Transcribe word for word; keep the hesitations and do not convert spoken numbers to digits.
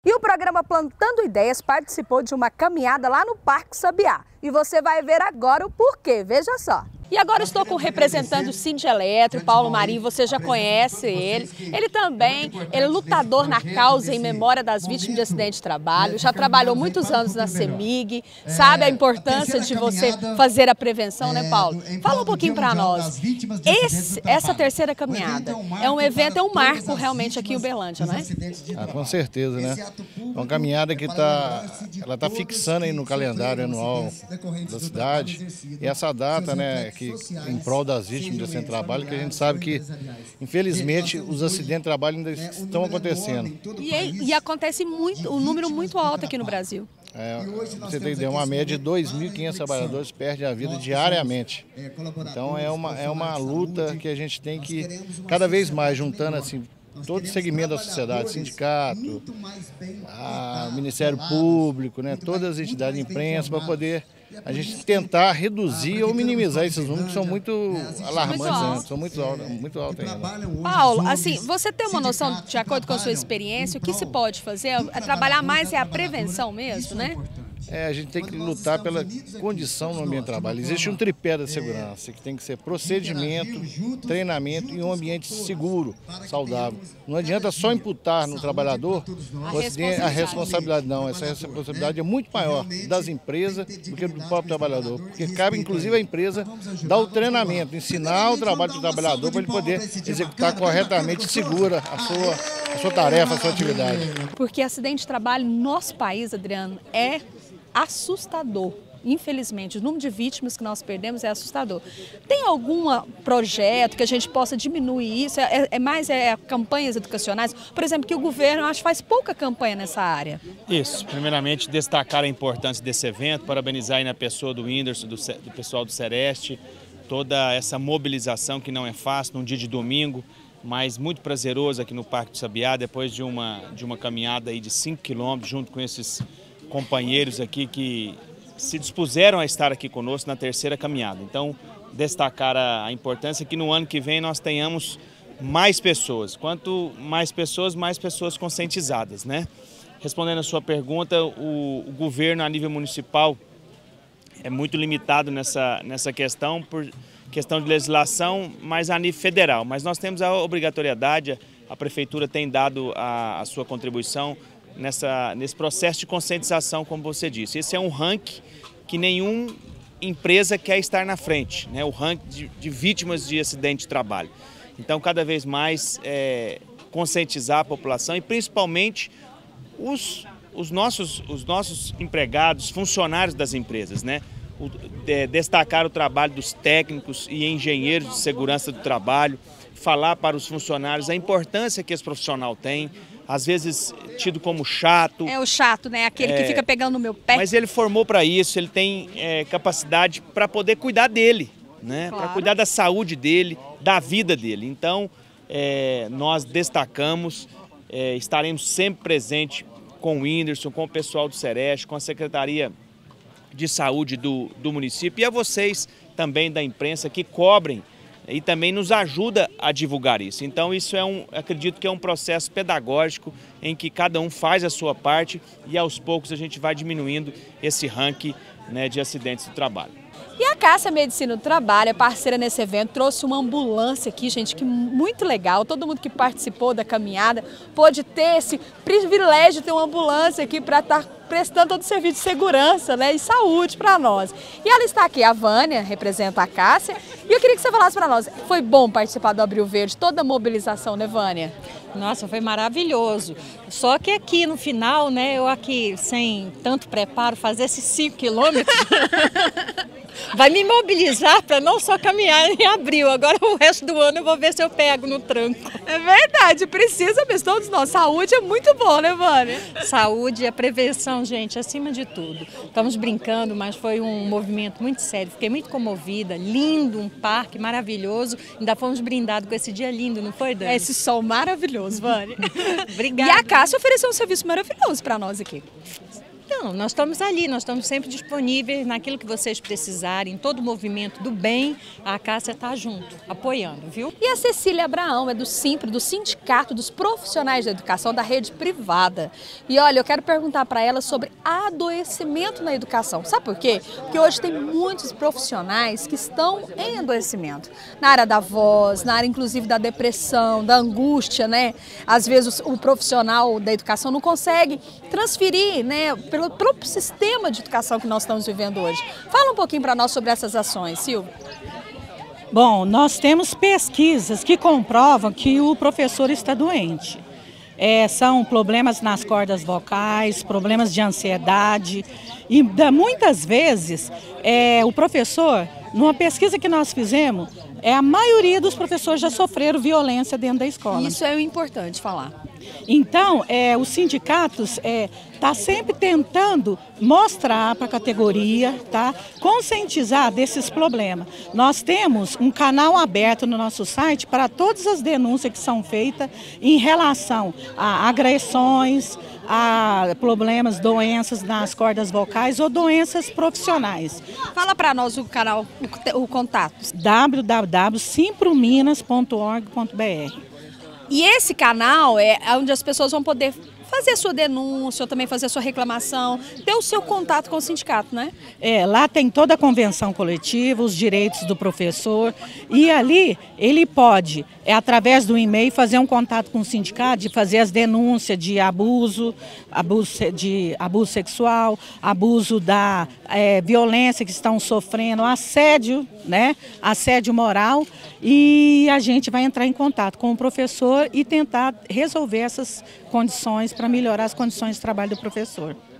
E o programa Plantando Ideias participou de uma caminhada lá no Parque Sabiá. E você vai ver agora o porquê, veja só. E agora estou com o representante do Sindireletro, Paulo Marinho, você já conhece ele. Ele também é lutador na causa em memória das vítimas de acidente de trabalho, já trabalhou muitos anos na CEMIG, sabe a importância de você fazer a prevenção, né, Paulo? Fala um pouquinho para nós. Esse, essa terceira caminhada é um evento, é um marco realmente aqui em Uberlândia, não é? Ah, com certeza, né? É uma caminhada que está ela tá fixando aí no calendário anual da cidade. E essa data, né, que em prol das vítimas de acidente de trabalho, que a gente sabe que, infelizmente, os acidentes de trabalho ainda estão acontecendo. E, e acontece muito, um número muito alto aqui no Brasil. É, você tem ideia, uma média de dois mil e quinhentos trabalhadores perdem a vida diariamente. Então é uma, é uma luta que a gente tem que, cada vez mais, juntando assim, todo segmento da sociedade, sindicato, a Ministério Público, né, todas as entidades de imprensa, para poder a gente tentar reduzir ou minimizar esses números que são muito alarmantes, né? São muito altos, muito altos ainda. Paulo, assim, você tem uma noção, de acordo com a sua experiência, o que se pode fazer? É trabalhar mais é a prevenção mesmo, né? É, a gente tem que lutar pela condição no ambiente de trabalho. Existe um tripé da segurança, que tem que ser procedimento, treinamento e um ambiente seguro, saudável. Não adianta só imputar no trabalhador a responsabilidade, não. Essa responsabilidade é muito maior das empresas do que do próprio trabalhador. Porque cabe, inclusive, à empresa dar o treinamento, ensinar o trabalho do trabalhador para ele poder executar corretamente e segura a sua, a sua tarefa, a sua atividade. Porque acidente de trabalho no nosso país, Adriano, é assustador. Infelizmente, o número de vítimas que nós perdemos é assustador. Tem algum projeto que a gente possa diminuir isso? É, é mais é, campanhas educacionais? Por exemplo, que o governo, eu acho, faz pouca campanha nessa área. Isso. Primeiramente, destacar a importância desse evento, parabenizar aí na pessoa do Whindersson, do, do pessoal do Sereste, toda essa mobilização que não é fácil, num dia de domingo, mas muito prazeroso aqui no Parque do Sabiá, depois de uma, de uma caminhada aí de cinco quilômetros, junto com esses companheiros aqui que se dispuseram a estar aqui conosco na terceira caminhada. Então, destacar a, a importância que no ano que vem nós tenhamos mais pessoas. Quanto mais pessoas, mais pessoas conscientizadas, né? Respondendo a sua pergunta, o, o governo a nível municipal é muito limitado nessa, nessa questão, por questão de legislação, mas a nível federal. Mas nós temos a obrigatoriedade, a prefeitura tem dado a, a sua contribuição Nessa, nesse processo de conscientização, como você disse. Esse é um ranking que nenhuma empresa quer estar na frente, né? O ranking de, de vítimas de acidente de trabalho. Então, cada vez mais é, conscientizar a população e principalmente os, os, nossos, os nossos empregados, funcionários das empresas, né? O, é, destacar o trabalho dos técnicos e engenheiros de segurança do trabalho, falar para os funcionários a importância que esse profissional tem, às vezes tido como chato. É o chato, né? Aquele é, que fica pegando no meu pé. Mas ele formou para isso, ele tem é, capacidade para poder cuidar dele, né? Claro. Para cuidar da saúde dele, da vida dele. Então, é, nós destacamos, é, estaremos sempre presentes com o Whindersson, com o pessoal do Sereste, com a Secretaria de Saúde do, do município e a vocês também da imprensa que cobrem e também nos ajuda a divulgar isso. Então isso é um, acredito que é um processo pedagógico em que cada um faz a sua parte e aos poucos a gente vai diminuindo esse ranking, né, de acidentes do trabalho. E a Cássia Medicina do Trabalho, é parceira nesse evento, trouxe uma ambulância aqui, gente, que muito legal. Todo mundo que participou da caminhada pôde ter esse privilégio de ter uma ambulância aqui para estar prestando todo o serviço de segurança, né, e saúde para nós. E ela está aqui, a Vânia, representa a Cássia, e eu queria que você falasse para nós, foi bom participar do Abril Verde, toda a mobilização, né, Vânia? Nossa, foi maravilhoso. Só que aqui no final, né, eu aqui sem tanto preparo, fazer esses cinco quilômetros, vai me mobilizar para não só caminhar em abril, agora o resto do ano eu vou ver se eu pego no tranco. É verdade, precisa mesmo, todos nós. Saúde é muito bom, né, Vânia? Saúde e a prevenção, gente, acima de tudo. Estamos brincando, mas foi um movimento muito sério. Fiquei muito comovida, lindo, um parque maravilhoso. Ainda fomos brindados com esse dia lindo, não foi, Dani? É, esse sol maravilhoso, Vânia. Obrigada. E a Cássia ofereceu um serviço maravilhoso para nós aqui. Então, Não, nós estamos ali, nós estamos sempre disponíveis naquilo que vocês precisarem, em todo o movimento do bem, a Cássia está junto, apoiando, viu? E a Cecília Abraão é do SIMPRE, do Sindicato dos Profissionais da Educação da Rede Privada. E olha, eu quero perguntar para ela sobre adoecimento na educação. Sabe por quê? Porque hoje tem muitos profissionais que estão em adoecimento. Na área da voz, na área inclusive da depressão, da angústia, né? Às vezes o profissional da educação não consegue transferir, né, pelo próprio sistema de educação que nós estamos vivendo hoje. Fala um pouquinho para nós sobre essas ações, Silvia. Bom, nós temos pesquisas que comprovam que o professor está doente. É, são problemas nas cordas vocais, problemas de ansiedade e muitas vezes é, o professor, numa pesquisa que nós fizemos, é, a maioria dos professores já sofreram violência dentro da escola. Isso é importante falar. Então, é, os sindicatos estão é, sempre tentando mostrar para a categoria, tá, conscientizar desses problemas. Nós temos um canal aberto no nosso site para todas as denúncias que são feitas em relação a agressões, a problemas, doenças nas cordas vocais ou doenças profissionais. Fala para nós o canal, o, o contato. w w w ponto simprominas ponto org ponto b r. E esse canal é onde as pessoas vão poder fazer a sua denúncia, ou também fazer a sua reclamação, ter o seu contato com o sindicato, né? É, lá tem toda a convenção coletiva, os direitos do professor, e ali ele pode, é, através do e-mail, fazer um contato com o sindicato, de fazer as denúncias de abuso, abuso, de abuso sexual, abuso da é, violência que estão sofrendo, assédio, né? Assédio moral, e a gente vai entrar em contato com o professor e tentar resolver essas condições para melhorar as condições de trabalho do professor.